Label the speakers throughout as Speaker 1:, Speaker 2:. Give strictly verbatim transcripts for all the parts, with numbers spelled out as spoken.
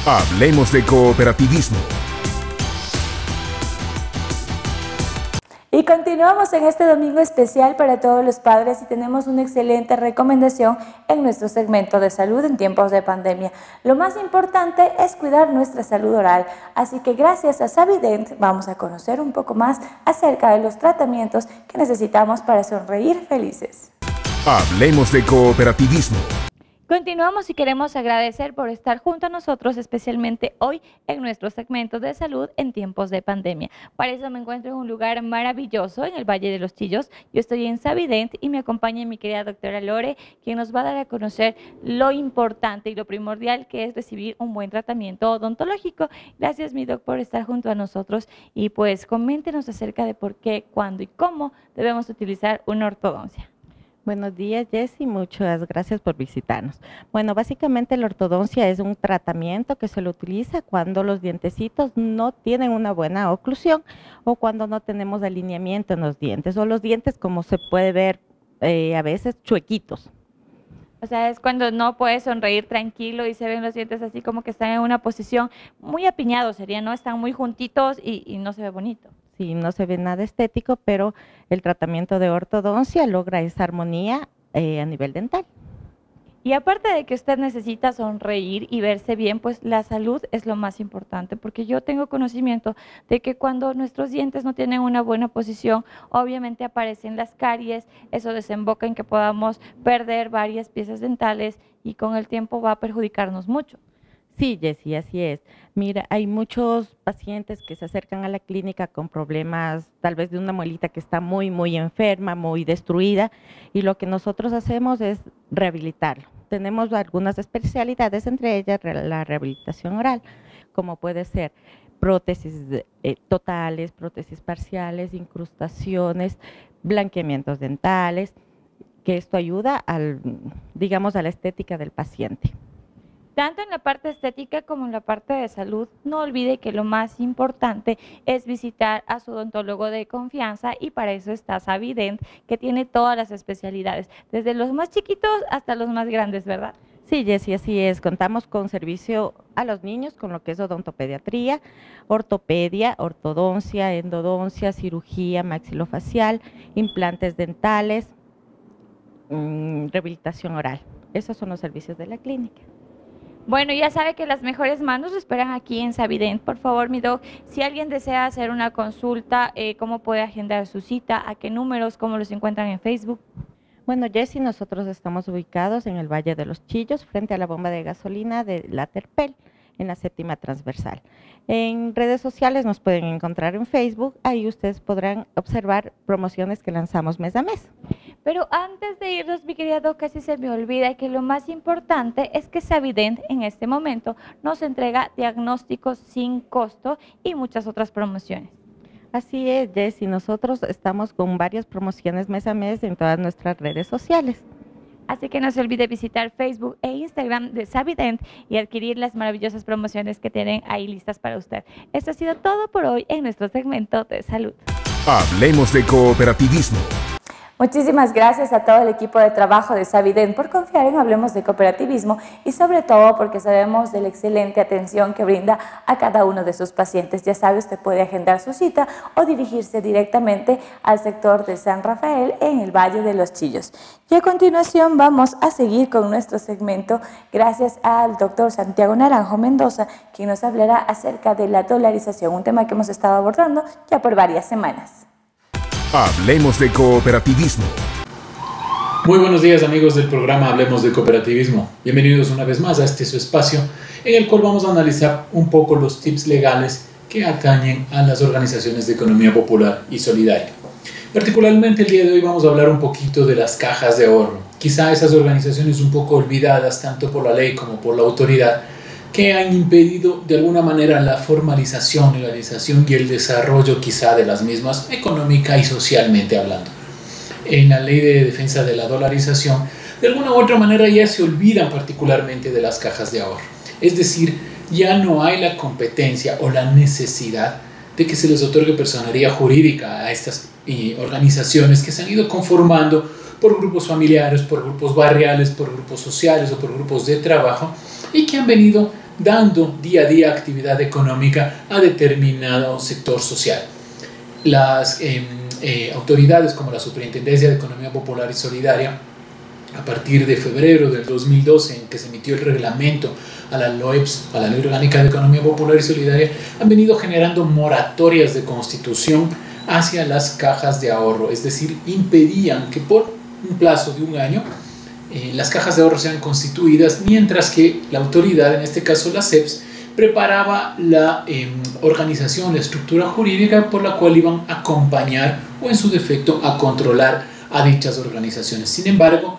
Speaker 1: Hablemos de cooperativismo.
Speaker 2: Y continuamos en este domingo especial para todos los padres y tenemos una excelente recomendación en nuestro segmento de salud en tiempos de pandemia. Lo más importante es cuidar nuestra salud oral, así que gracias a Savident vamos a conocer un poco más acerca de los tratamientos que necesitamos para sonreír felices.
Speaker 1: Hablemos de cooperativismo.
Speaker 2: Continuamos y queremos agradecer por estar junto a nosotros, especialmente hoy en nuestro segmento de salud en tiempos de pandemia. Para eso me encuentro en un lugar maravilloso en el Valle de los Chillos. Yo estoy en Savident y me acompaña mi querida doctora Lore, quien nos va a dar a conocer lo importante y lo primordial que es recibir un buen tratamiento odontológico. Gracias, mi doc, por estar junto a nosotros y pues coméntenos acerca de por qué, cuándo y cómo debemos utilizar una ortodoncia.
Speaker 3: Buenos días, Jessy, muchas gracias por visitarnos. Bueno, básicamente la ortodoncia es un tratamiento que se lo utiliza cuando los dientecitos no tienen una buena oclusión o cuando no tenemos alineamiento en los dientes o los dientes, como se puede ver eh, a veces, chuequitos.
Speaker 2: O sea, es cuando no puedes sonreír tranquilo y se ven los dientes así como que están en una posición muy apiñados, sería, ¿no? Están muy juntitos y, y no se ve bonito.
Speaker 3: Sí, no se ve nada estético, pero el tratamiento de ortodoncia logra esa armonía eh, a nivel dental.
Speaker 2: Y aparte de que usted necesita sonreír y verse bien, pues la salud es lo más importante, porque yo tengo conocimiento de que cuando nuestros dientes no tienen una buena posición, obviamente aparecen las caries, eso desemboca en que podamos perder varias piezas dentales y con el tiempo va a perjudicarnos mucho.
Speaker 3: Sí, Jessy, así es. Mira, hay muchos pacientes que se acercan a la clínica con problemas tal vez de una muelita que está muy, muy enferma, muy destruida, y lo que nosotros hacemos es rehabilitarlo. Tenemos algunas especialidades, entre ellas la rehabilitación oral, como puede ser prótesis eh, totales, prótesis parciales, incrustaciones, blanqueamientos dentales, que esto ayuda al, digamos, a la estética del paciente.
Speaker 2: Tanto en la parte estética como en la parte de salud, no olvide que lo más importante es visitar a su odontólogo de confianza y para eso está Savident, que tiene todas las especialidades, desde los más chiquitos hasta los más grandes, ¿verdad?
Speaker 3: Sí, Jessy, así es. Contamos con servicio a los niños, con lo que es odontopediatría, ortopedia, ortodoncia, endodoncia, cirugía maxilofacial, implantes dentales, mmm, rehabilitación oral. Esos son los servicios de la clínica.
Speaker 2: Bueno, ya sabe que las mejores manos lo esperan aquí en Savident. Por favor, mi doc, si alguien desea hacer una consulta, eh, ¿cómo puede agendar su cita? ¿A qué números? ¿Cómo los encuentran en Facebook?
Speaker 3: Bueno, Jessy, nosotros estamos ubicados en el Valle de los Chillos, frente a la bomba de gasolina de la Terpel, en la séptima transversal. En redes sociales nos pueden encontrar en Facebook, ahí ustedes podrán observar promociones que lanzamos mes a mes.
Speaker 2: Pero antes de irnos, mi querida doc, casi se me olvida que lo más importante es que Savident en este momento nos entrega diagnósticos sin costo y muchas otras promociones.
Speaker 3: Así es, Jessy, nosotros estamos con varias promociones mes a mes en todas nuestras redes sociales.
Speaker 2: Así que no se olvide visitar Facebook e Instagram de Savident y adquirir las maravillosas promociones que tienen ahí listas para usted. Esto ha sido todo por hoy en nuestro segmento de salud.
Speaker 1: Hablemos de cooperativismo.
Speaker 2: Muchísimas gracias a todo el equipo de trabajo de Savident por confiar en Hablemos de Cooperativismo y sobre todo porque sabemos de la excelente atención que brinda a cada uno de sus pacientes. Ya sabe, usted puede agendar su cita o dirigirse directamente al sector de San Rafael en el Valle de los Chillos. Y a continuación vamos a seguir con nuestro segmento gracias al doctor Santiago Naranjo Mendoza, quien nos hablará acerca de la dolarización, un tema que hemos estado abordando ya por varias semanas.
Speaker 1: Hablemos de cooperativismo.
Speaker 4: Muy buenos días, amigos del programa Hablemos de Cooperativismo. Bienvenidos una vez más a este su espacio en el cual vamos a analizar un poco los tips legales que atañen a las organizaciones de economía popular y solidaria. Particularmente el día de hoy vamos a hablar un poquito de las cajas de ahorro. Quizá esas organizaciones un poco olvidadas tanto por la ley como por la autoridad, que han impedido de alguna manera la formalización, legalización y el desarrollo quizá de las mismas económica y socialmente hablando. En la ley de defensa de la dolarización, de alguna u otra manera ya se olvidan particularmente de las cajas de ahorro. Es decir, ya no hay la competencia o la necesidad de que se les otorgue personería jurídica a estas eh, organizaciones que se han ido conformando por grupos familiares, por grupos barriales, por grupos sociales o por grupos de trabajo y que han venido dando día a día actividad económica a determinado sector social. Las eh, eh, autoridades como la Superintendencia de Economía Popular y Solidaria, a partir de febrero del dos mil doce, en que se emitió el reglamento a la L O E P S, a la Ley Orgánica de Economía Popular y Solidaria, han venido generando moratorias de constitución hacia las cajas de ahorro, es decir, impedían que por un plazo de un año eh, las cajas de ahorro sean constituidas, mientras que la autoridad, en este caso la C E P S, preparaba la eh, organización, la estructura jurídica por la cual iban a acompañar o en su defecto a controlar a dichas organizaciones. Sin embargo,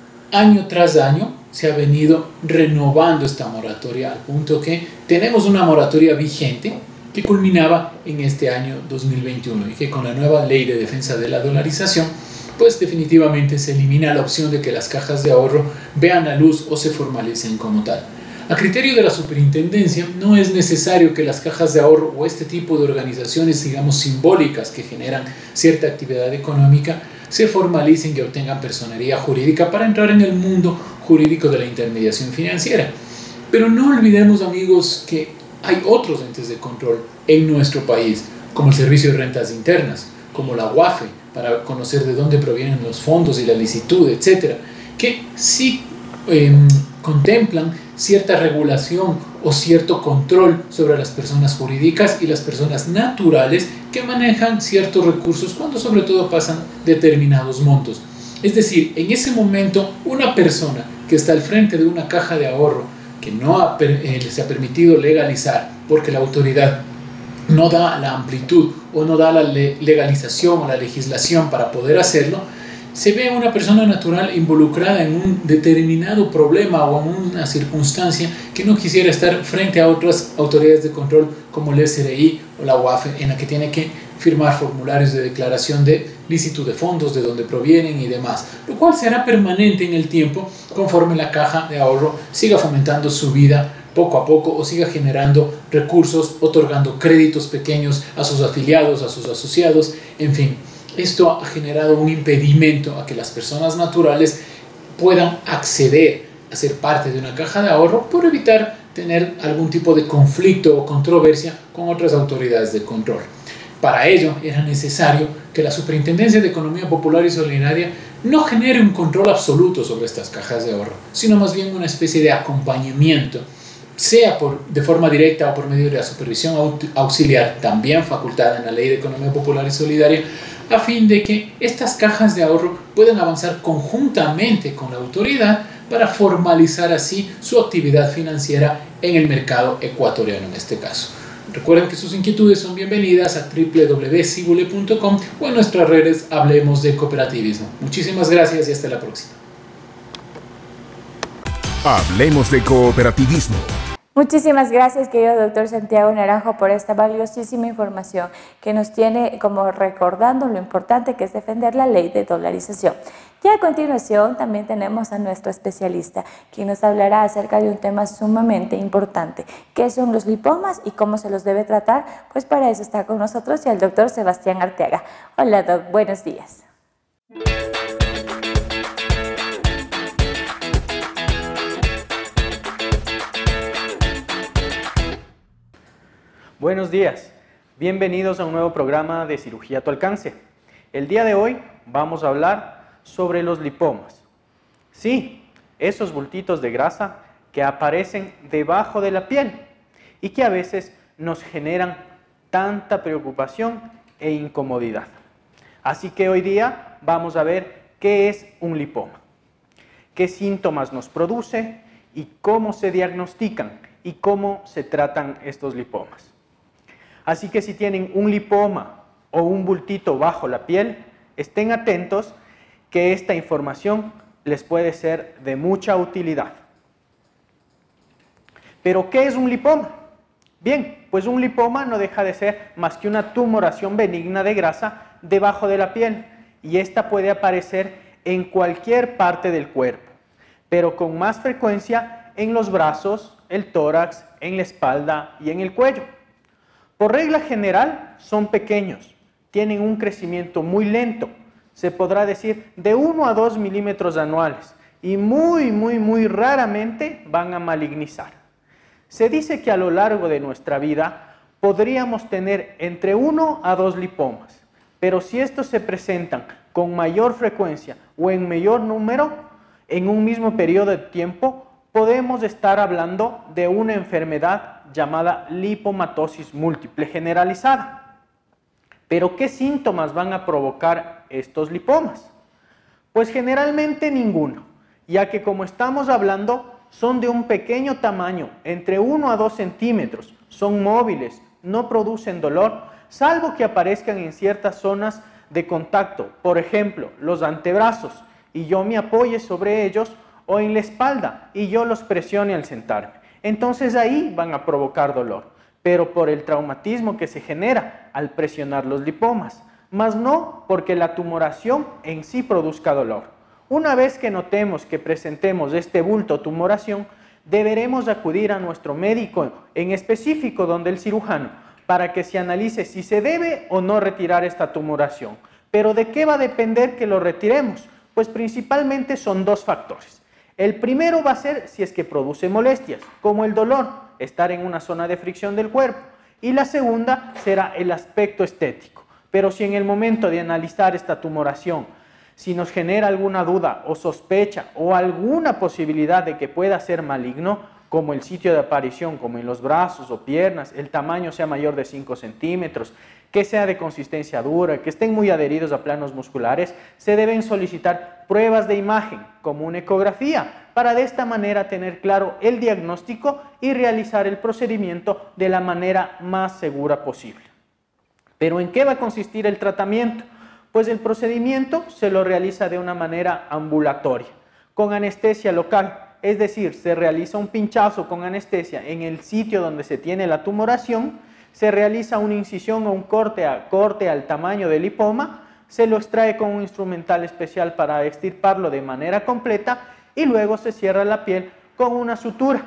Speaker 4: año tras año se ha venido renovando esta moratoria al punto que tenemos una moratoria vigente que culminaba en este año dos mil veintiuno y que con la nueva ley de defensa de la dolarización pues definitivamente se elimina la opción de que las cajas de ahorro vean la luz o se formalicen como tal. A criterio de la superintendencia, no es necesario que las cajas de ahorro o este tipo de organizaciones, digamos, simbólicas que generan cierta actividad económica, se formalicen y obtengan personería jurídica para entrar en el mundo jurídico de la intermediación financiera. Pero no olvidemos, amigos, que hay otros entes de control en nuestro país, como el Servicio de Rentas Internas, como la U A F E, para conocer de dónde provienen los fondos y la licitud, etcétera, que sí eh, contemplan cierta regulación o cierto control sobre las personas jurídicas y las personas naturales que manejan ciertos recursos cuando sobre todo pasan determinados montos. Es decir, en ese momento una persona que está al frente de una caja de ahorro que no ha, eh, se ha permitido legalizar porque la autoridad no da la amplitud o no da la legalización o la legislación para poder hacerlo, se ve a una persona natural involucrada en un determinado problema o en una circunstancia que no quisiera estar frente a otras autoridades de control como el S R I o la U A F E, en la que tiene que firmar formularios de declaración de licitud de fondos, de dónde provienen y demás, lo cual será permanente en el tiempo conforme la caja de ahorro siga fomentando su vida poco a poco o siga generando recursos, otorgando créditos pequeños a sus afiliados, a sus asociados, en fin. Esto ha generado un impedimento a que las personas naturales puedan acceder a ser parte de una caja de ahorro por evitar tener algún tipo de conflicto o controversia con otras autoridades de control. Para ello era necesario que la Superintendencia de Economía Popular y Solidaria no genere un control absoluto sobre estas cajas de ahorro, sino más bien una especie de acompañamiento, sea por, de forma directa o por medio de la supervisión auxiliar, también facultada en la Ley de Economía Popular y Solidaria, a fin de que estas cajas de ahorro puedan avanzar conjuntamente con la autoridad para formalizar así su actividad financiera en el mercado ecuatoriano en este caso. Recuerden que sus inquietudes son bienvenidas a w w w punto cibule punto com o en nuestras redes Hablemos de Cooperativismo. Muchísimas gracias y hasta la próxima.
Speaker 1: Hablemos de Cooperativismo.
Speaker 2: Muchísimas gracias, querido doctor Santiago Naranjo, por esta valiosísima información que nos tiene como recordando lo importante que es defender la ley de dolarización. Y a continuación también tenemos a nuestro especialista, quien nos hablará acerca de un tema sumamente importante, qué son los lipomas y cómo se los debe tratar. Pues para eso está con nosotros ya el doctor Sebastián Arteaga. Hola, doc, buenos días.
Speaker 5: Buenos días, bienvenidos a un nuevo programa de Cirugía a tu alcance. El día de hoy vamos a hablar sobre los lipomas. Sí, esos bultitos de grasa que aparecen debajo de la piel y que a veces nos generan tanta preocupación e incomodidad. Así que hoy día vamos a ver qué es un lipoma, qué síntomas nos produce y cómo se diagnostican y cómo se tratan estos lipomas. Así que si tienen un lipoma o un bultito bajo la piel, estén atentos que esta información les puede ser de mucha utilidad. ¿Pero qué es un lipoma? Bien, pues un lipoma no deja de ser más que una tumoración benigna de grasa debajo de la piel y esta puede aparecer en cualquier parte del cuerpo, pero con más frecuencia en los brazos, el tórax, en la espalda y en el cuello. Por regla general son pequeños, tienen un crecimiento muy lento, se podrá decir de uno a dos milímetros anuales y muy, muy, muy raramente van a malignizar. Se dice que a lo largo de nuestra vida podríamos tener entre uno a dos lipomas, pero si estos se presentan con mayor frecuencia o en mayor número en un mismo periodo de tiempo, podemos estar hablando de una enfermedad llamada lipomatosis múltiple generalizada. ¿Pero qué síntomas van a provocar estos lipomas? Pues generalmente ninguno, ya que como estamos hablando, son de un pequeño tamaño, entre uno a dos centímetros, son móviles, no producen dolor, salvo que aparezcan en ciertas zonas de contacto, por ejemplo, los antebrazos, y yo me apoye sobre ellos, o en la espalda, y yo los presione al sentarme. Entonces ahí van a provocar dolor, pero por el traumatismo que se genera al presionar los lipomas, más no porque la tumoración en sí produzca dolor. Una vez que notemos que presentemos este bulto o tumoración, deberemos acudir a nuestro médico en específico, donde el cirujano, para que se analice si se debe o no retirar esta tumoración. ¿Pero de qué va a depender que lo retiremos? Pues principalmente son dos factores. El primero va a ser si es que produce molestias, como el dolor, estar en una zona de fricción del cuerpo. Y la segunda será el aspecto estético. Pero si en el momento de analizar esta tumoración, si nos genera alguna duda o sospecha o alguna posibilidad de que pueda ser maligno, como el sitio de aparición, como en los brazos o piernas, el tamaño sea mayor de cinco centímetros, que sea de consistencia dura, que estén muy adheridos a planos musculares, se deben solicitar pruebas de imagen, como una ecografía, para de esta manera tener claro el diagnóstico y realizar el procedimiento de la manera más segura posible. ¿Pero en qué va a consistir el tratamiento? Pues el procedimiento se lo realiza de una manera ambulatoria, con anestesia local. Es decir, se realiza un pinchazo con anestesia en el sitio donde se tiene la tumoración, se realiza una incisión o un corte, a, corte al tamaño del lipoma, se lo extrae con un instrumental especial para extirparlo de manera completa y luego se cierra la piel con una sutura.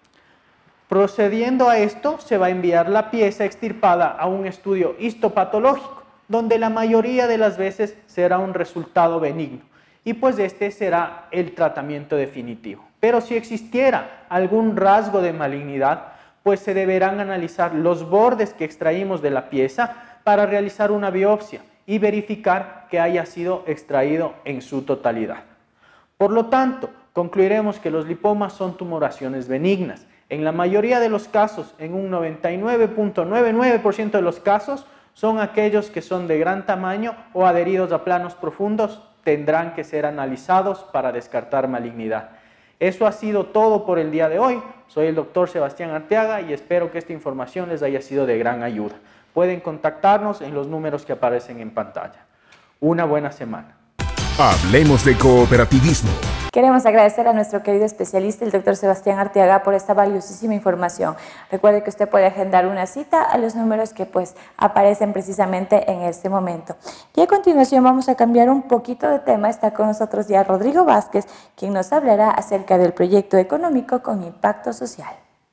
Speaker 5: Procediendo a esto, se va a enviar la pieza extirpada a un estudio histopatológico, donde la mayoría de las veces será un resultado benigno, y pues este será el tratamiento definitivo. Pero si existiera algún rasgo de malignidad, pues se deberán analizar los bordes que extraímos de la pieza para realizar una biopsia y verificar que haya sido extraído en su totalidad. Por lo tanto, concluiremos que los lipomas son tumoraciones benignas. En la mayoría de los casos, en un noventa y nueve punto noventa y nueve por ciento de los casos, son aquellos que son de gran tamaño o adheridos a planos profundos, tendrán que ser analizados para descartar malignidad. Eso ha sido todo por el día de hoy. Soy el doctor Sebastián Arteaga y espero que esta información les haya sido de gran ayuda. Pueden contactarnos en los números que aparecen en pantalla. Una buena semana.
Speaker 1: Hablemos de cooperativismo.
Speaker 2: Queremos agradecer a nuestro querido especialista, el doctor Sebastián Arteaga, por esta valiosísima información. Recuerde que usted puede agendar una cita a los números que pues aparecen precisamente en este momento. Y a continuación vamos a cambiar un poquito de tema. Está con nosotros ya Rodrigo Vázquez, quien nos hablará acerca del proyecto económico con impacto social.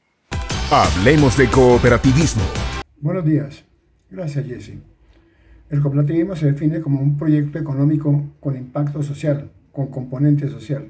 Speaker 1: Hablemos de cooperativismo.
Speaker 6: Buenos días. Gracias, Jesse. El cooperativismo se define como un proyecto económico con impacto social, con componente social.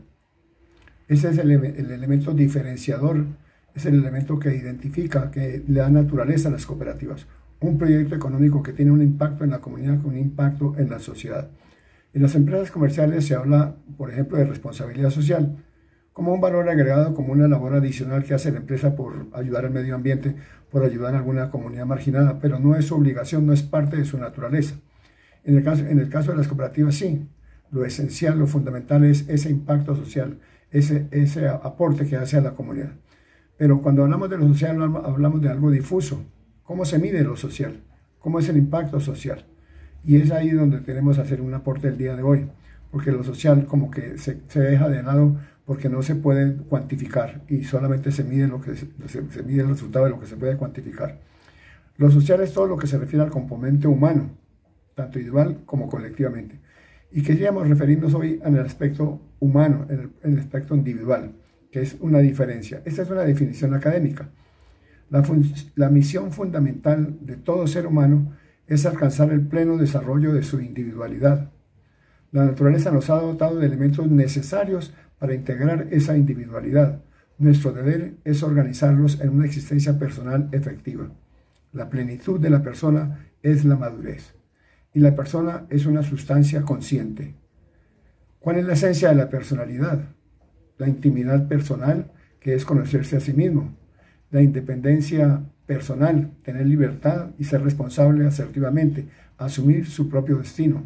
Speaker 6: Ese es el, el elemento diferenciador, es el elemento que identifica, que le da naturaleza a las cooperativas. Un proyecto económico que tiene un impacto en la comunidad, con un impacto en la sociedad. En las empresas comerciales se habla, por ejemplo, de responsabilidad social, como un valor agregado, como una labor adicional que hace la empresa por ayudar al medio ambiente, por ayudar a alguna comunidad marginada, pero no es su obligación, no es parte de su naturaleza. En el caso, en el caso de las cooperativas, sí. Lo esencial, lo fundamental es ese impacto social, ese, ese aporte que hace a la comunidad. Pero cuando hablamos de lo social, hablamos de algo difuso. ¿Cómo se mide lo social? ¿Cómo es el impacto social? Y es ahí donde tenemos que hacer un aporte el día de hoy, porque lo social como que se, se deja de lado porque no se puede cuantificar y solamente se mide, lo que se, se, se mide el resultado de lo que se puede cuantificar. Lo social es todo lo que se refiere al componente humano, tanto individual como colectivamente. Y queríamos referirnos hoy en el aspecto humano, en el, en el aspecto individual, que es una diferencia. Esta es una definición académica. La, la misión fundamental de todo ser humano es alcanzar el pleno desarrollo de su individualidad. La naturaleza nos ha dotado de elementos necesarios para integrar esa individualidad, Nuestro deber es organizarlos en una existencia personal efectiva. La plenitud de la persona es la madurez, y la persona es una sustancia consciente. ¿Cuál es la esencia de la personalidad? La intimidad personal, que es conocerse a sí mismo. La independencia personal, tener libertad y ser responsable asertivamente, asumir su propio destino.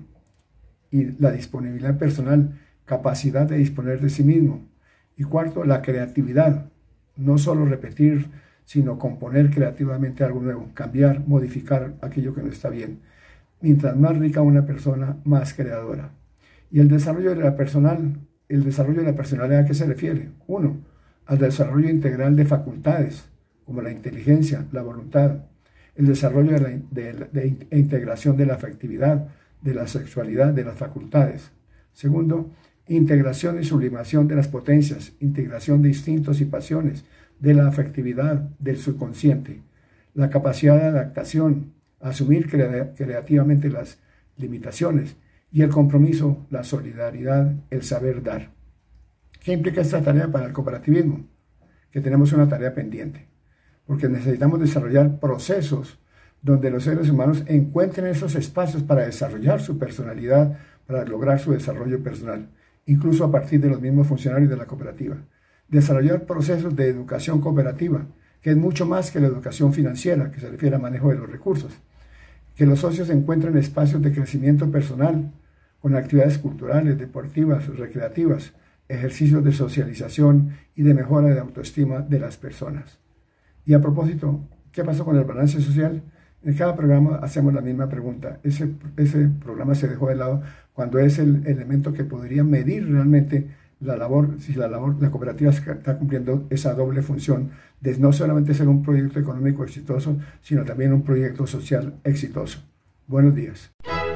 Speaker 6: Y la disponibilidad personal, capacidad de disponer de sí mismo. Y cuarto, la creatividad, no solo repetir, sino componer creativamente algo nuevo, cambiar, modificar aquello que no está bien. Mientras más rica una persona, más creadora. Y el desarrollo de la personal, el desarrollo de la personalidad, ¿a qué se refiere? Uno, al desarrollo integral de facultades, como la inteligencia, la voluntad, el desarrollo de la de, de, de integración de la afectividad, de la sexualidad, de las facultades. Segundo, integración y sublimación de las potencias, integración de instintos y pasiones, de la afectividad, del subconsciente, la capacidad de adaptación, asumir crea creativamente las limitaciones y el compromiso, la solidaridad, el saber dar. ¿Qué implica esta tarea para el cooperativismo? Que tenemos una tarea pendiente, porque necesitamos desarrollar procesos donde los seres humanos encuentren esos espacios para desarrollar su personalidad, para lograr su desarrollo personal, incluso a partir de los mismos funcionarios de la cooperativa. Desarrollar procesos de educación cooperativa, que es mucho más que la educación financiera, que se refiere al manejo de los recursos. Que los socios encuentren espacios de crecimiento personal, con actividades culturales, deportivas, recreativas, ejercicios de socialización y de mejora de autoestima de las personas. Y a propósito, ¿qué pasó con el balance social? En cada programa hacemos la misma pregunta. Ese, ese programa se dejó de lado cuando es el elemento que podría medir realmente la labor, si la labor, la cooperativa está cumpliendo esa doble función de no solamente ser un proyecto económico exitoso, sino también un proyecto social exitoso. Buenos días.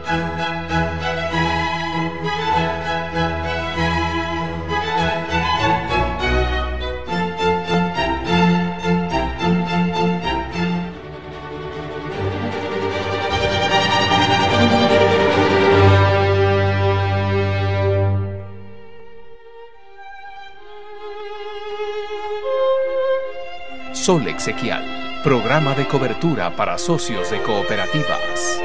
Speaker 1: Sol Exequial, programa de cobertura para socios de cooperativas.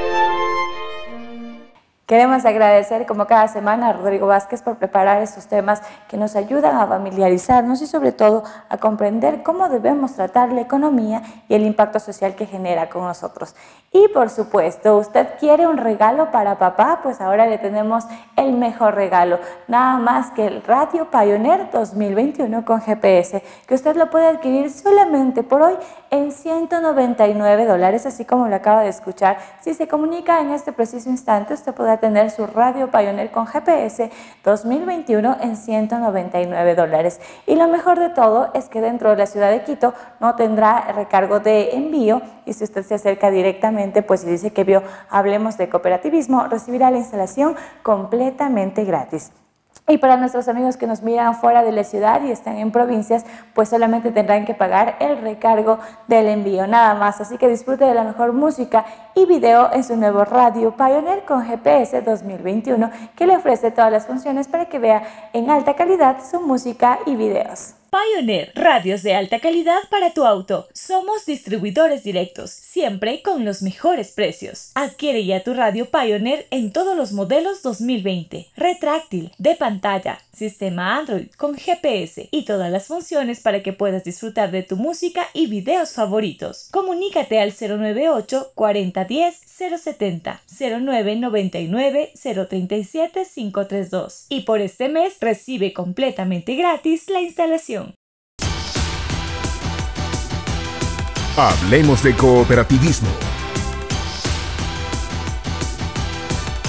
Speaker 2: Queremos agradecer como cada semana a Rodrigo Vázquez por preparar estos temas que nos ayudan a familiarizarnos y sobre todo a comprender cómo debemos tratar la economía y el impacto social que genera con nosotros. Y por supuesto, ¿usted quiere un regalo para papá? Pues ahora le tenemos el mejor regalo, nada más que el Radio Pioneer dos mil veintiuno con G P S, que usted lo puede adquirir solamente por hoy en ciento noventa y nueve dólares, así como lo acaba de escuchar. Si se comunica en este preciso instante, usted podrá tener su Radio Pioneer con G P S dos mil veintiuno en ciento noventa y nueve dólares. Y lo mejor de todo es que dentro de la ciudad de Quito no tendrá recargo de envío, y si usted se acerca directamente, pues si dice que vio Hablemos de Cooperativismo, recibirá la instalación completamente gratis. Y para nuestros amigos que nos miran fuera de la ciudad y están en provincias, pues solamente tendrán que pagar el recargo del envío, nada más. Así que disfrute de la mejor música y video en su nuevo Radio Pioneer con G P S dos mil veintiuno, que le ofrece todas las funciones para que vea en alta calidad su música y videos.
Speaker 7: Pioneer, radios de alta calidad para tu auto. Somos distribuidores directos, siempre con los mejores precios. Adquiere ya tu radio Pioneer en todos los modelos dos mil veinte. Retráctil, de pantalla, sistema Android con G P S y todas las funciones para que puedas disfrutar de tu música y videos favoritos. Comunícate al cero nueve ocho, cuarenta diez, cero setenta, cero nueve noventa y nueve, cero treinta y siete, cinco treinta y dos. Y por este mes recibe completamente gratis la instalación.
Speaker 1: Hablemos de cooperativismo.